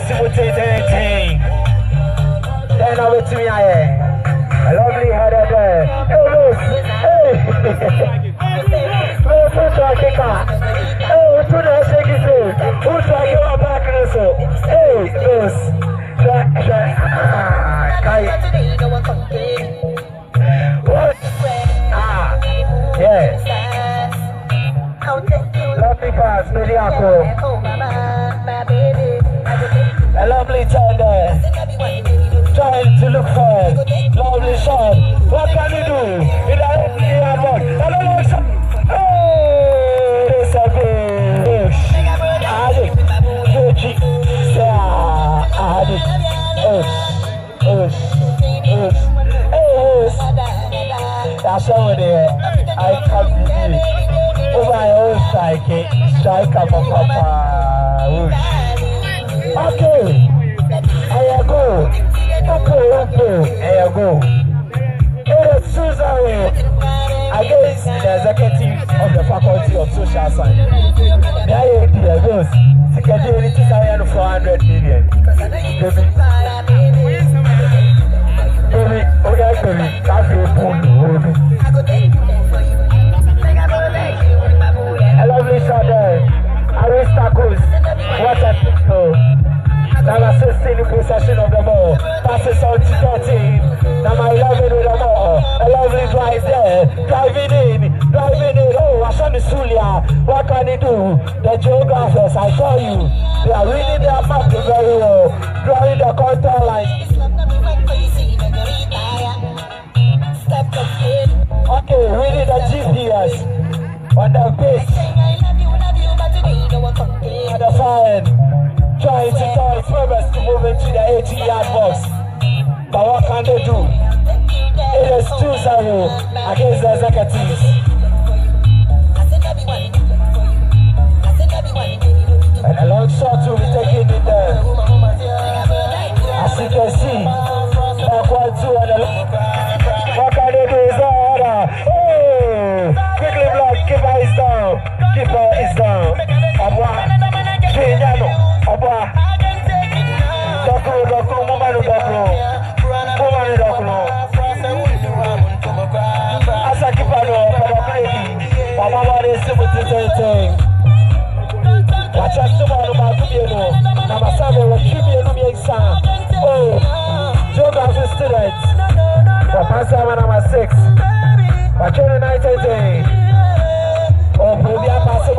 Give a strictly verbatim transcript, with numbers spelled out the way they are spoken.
simultaneity. Then over to me, I a lovely header there. Hey, look. Hey. No, who's our kicker? Hey, who's our shaky soul? Who's our kicker back in the soul? Hey, yes. What? Ah, yes. Lovely pass, Mediaco. A lovely turn there. Trying to look for it. Lovely shot. What can you do? In the airport. Hello, shot. Oh, it's a push. Adik. Gucci. Adik. Ush. Ush. Ush. Ush. That's over there. I can't believe it. Over my own strike. Striker for Papa. Ush. Okay. There you go. Okay, okay. There you go. It is Susan against the executive of the Faculty of Social Science. There you go. Secretary is four hundred million. Baby. Baby. Okay, baby. That's a phone. A lovely shot there. Aristarchus. What a picture. Now assisting the possession of the ball. Passes on to thirteen. Now my eleven with the ball. A lovely drive there. Driving in. Driving in. Oh, Ashani Sulia. What can he do? The geographers, I saw you. They are reading their map very well. Drawing the contour lines. Okay, reading the G P S. On the base. On the side. Trying to tell his members to move into the eighty yard box. But what can they do? It is two zero against the executives. And a long shot will be taken in there. As you can see, back one, two, and a what can they do is order. Oh! Quickly block, keeper is down. Keeper is down. Abwa, Kenyano. Abba, Doctor, Doctor, Mumanu, Doctor, Mumanu, Doctor, Asakipano, Padakreti, Mama, is simultaneity. Watch us tomorrow about Tubiano, Namasabo, Tubiano, Miexan. Oh, geography students, Papa number six, Watch the night. Oh, Pubia Pass.